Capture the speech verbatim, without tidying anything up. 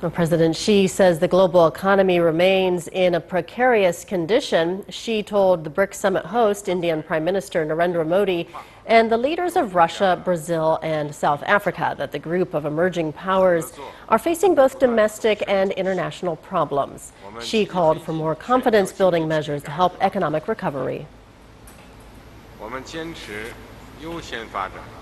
Well, President Xi says the global economy remains in a precarious condition. Xi told the BRICS Summit host, Indian Prime Minister Narendra Modi, and the leaders of Russia, Brazil, and South Africa that the group of emerging powers are facing both domestic and international problems. Xi called for more confidence-building measures to help economic recovery. 我们坚持优先发展